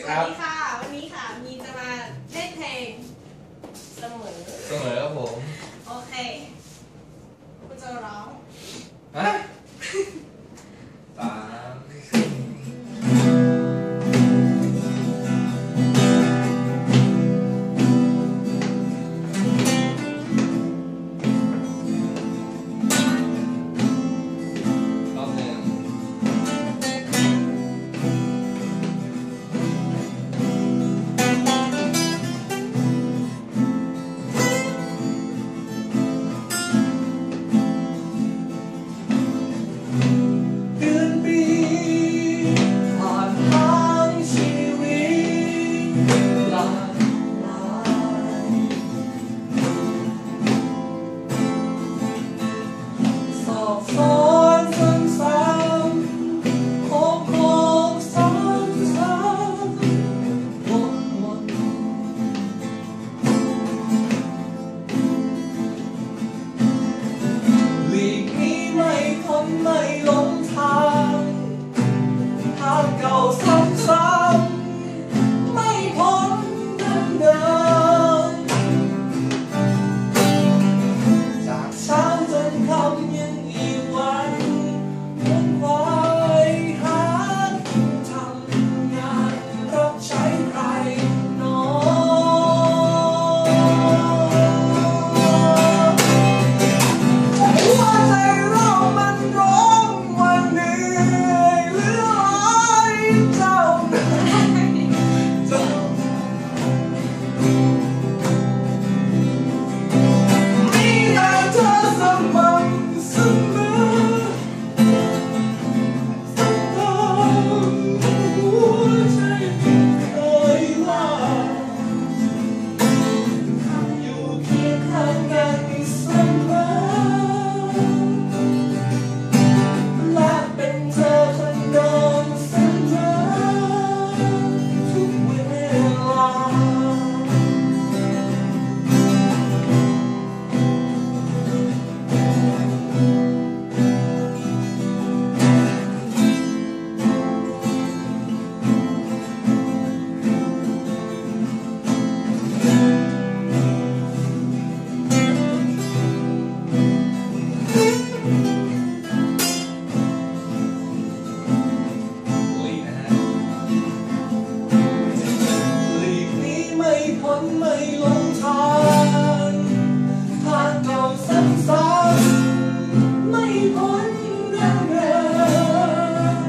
วัสดีค่ะวันนี้ค่ะมีจะมาเล่นเพลงเสมอครับผมโอเคคุณจะร้องฮะตามไม่หลงทางทางเก่าซ้ำๆไม่พ้นเดิมจากเช้าจนค่ำยังอีกวันวนวายหาทำงานรับใช้ใครหนอหัวใจเรามันร้องวันเหนื่อยเหลือร้ายเจ้ามีแต่เธอเสม่ำเสมอหัวใจเคยว่าอยู่เคียงข้างกันเสมอและเป็นเธอคนเดิมเสมอทุกเวลาไม่หลงทางทางเก่าซ้ำๆไม่พ้นเดิม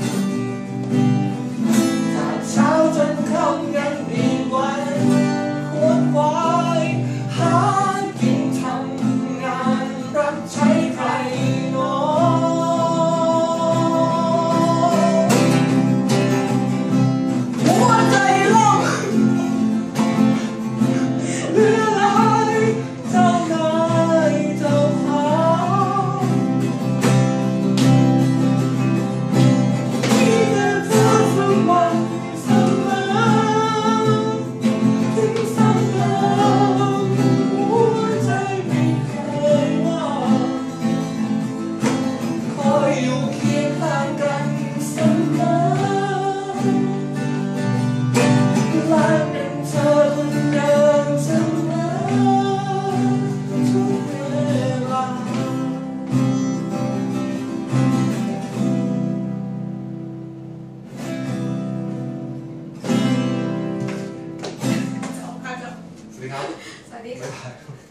จากเช้าจนค่ำยังอีกวันควรควายหากินทำงานรับใช้ใครหนอหัวใจเราเหลือหลายเจ้านายเจ้าขามีแต่เธอเสม่ำเสมอถึงซ้ำเดิมหัวใจไม่เคยว่าคอยอยู่เคียงข้างกันเสมอและเป็นเธอคนเดิมเสมอทุกเวลาจบค่ะจบสวัสดีครับสวัสดีบ๊ายค่ะบาย